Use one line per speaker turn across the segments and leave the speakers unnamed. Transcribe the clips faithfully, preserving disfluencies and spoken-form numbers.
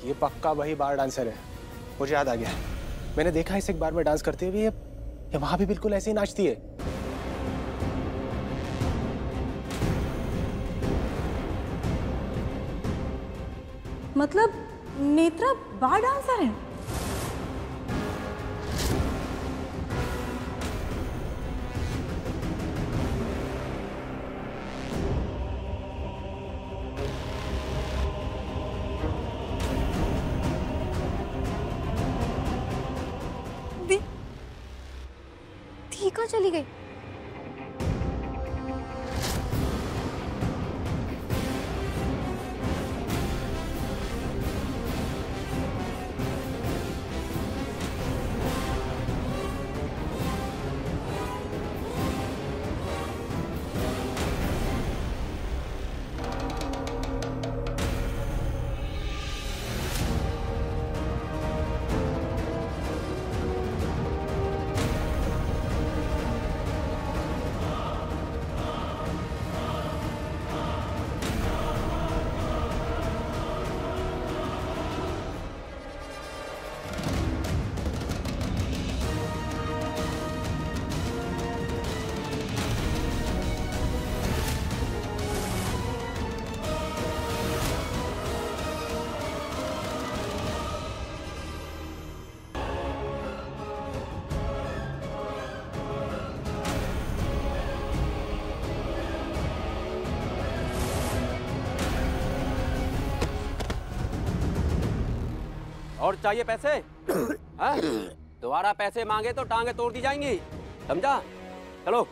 ये पक्का वही बार डांसर है। मुझे याद आ गया, मैंने देखा इसे एक बार में डांस करते हुए। ये, ये वहां भी बिल्कुल ऐसे ही नाचती है।
मतलब नेत्रा बार डांसर है?
कहाँ चली गई?
और चाहिए पैसे? हाँ? दोबारा पैसे मांगे तो टांगे तोड़ दी जाएंगी, समझा? चलो।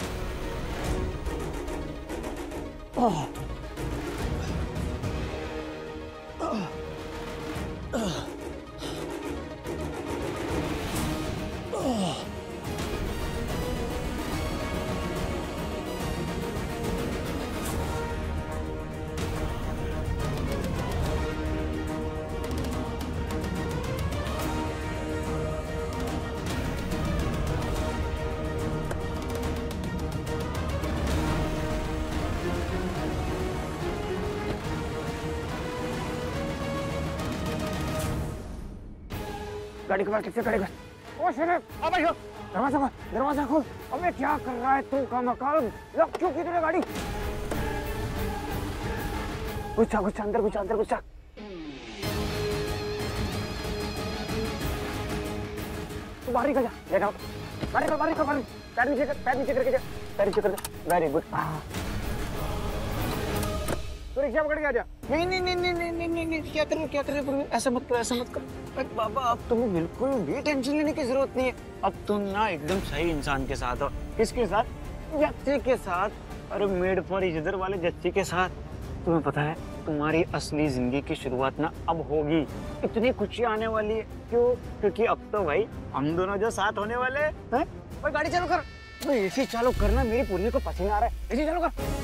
गाड़ी के पास किससे गाड़ी कर? ओ शरीफ, आ भाई हो, दरवाजा खोल, दरवाजा खोल। अबे क्या कर रहा है तू? का मकाल लग क्यों की तूने गाड़ी? घुसा घुसा अंदर घुसा अंदर घुसा। तू बाहर निकल जा, ले जाओ। बाहर निकल, बाहर निकल, बाहर। पैर नीचे कर, पैर नीचे करके जा, पैर नीचे कर दे। Very good. तू रिक्शा पकड़ के आ जा। नहीं नहीं नहीं नहीं नहीं नहीं नहीं क्या कर रहे हो, क्या कर रहे हो? ऐसा मत करो, ऐसा मत करो। अरे बाबा, अब तुम्हें बिल्कुल भी टेंशन लेने की जरूरत नहीं है। अब तुम ना एकदम सही इंसान के साथ हो। किसके साथ? जच्ची के साथ। अरे मेड फॉर इज्जत वाले जच्ची के साथ। तुम्हें पता है तुम्हारी असली जिंदगी की शुरुआत ना अब होगी। इतनी खुशियां आने वाली है। क्यों? क्योंकि अब तो भाई हम दोनों जो साथ होने वाले हैं। भाई गाड़ी चालू कर। एसी चालू करना, मेरी पूरी को पसीना आ रहा है। एसी चालू कर।